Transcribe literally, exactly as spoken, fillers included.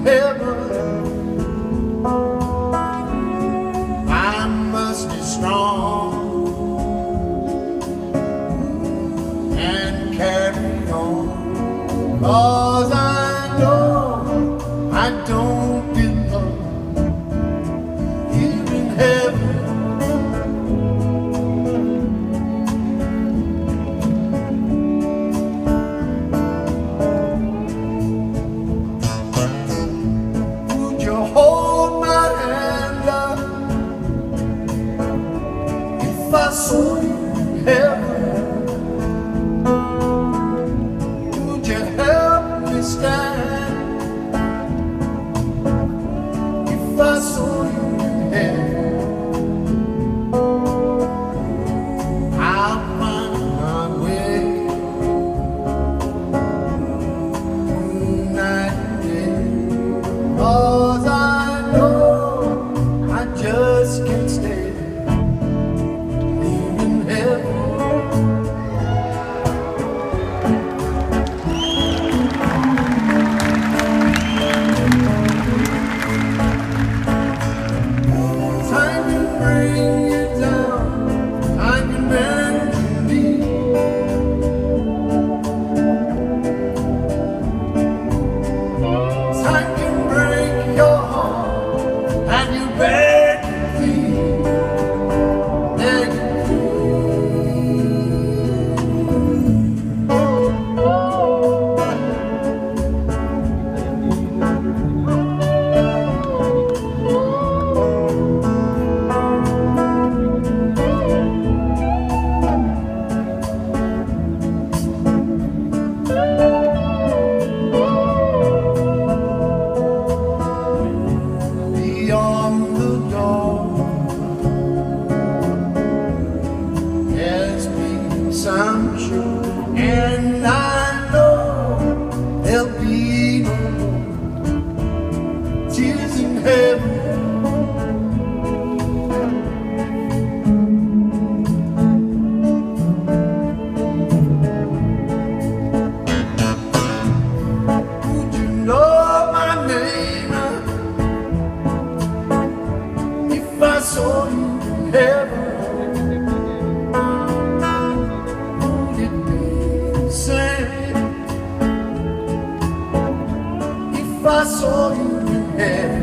heaven, I must be strong and carry on, 'cause I know I don't belong here in heaven. Hold my hand, love, if I saw you in heaven. Would you help me stand if I saw you in heaven? I'll find my way night and day, 'cause I just can't stay here in heaven. Time can bring you down, time can bend you deep. Time can break your heart and you beg. Beyond the door, there's peace, I'm sure, and I know there'll be no more tears in heaven. Would you know my name if I saw you in heaven? Would it be the same if I saw you in heaven?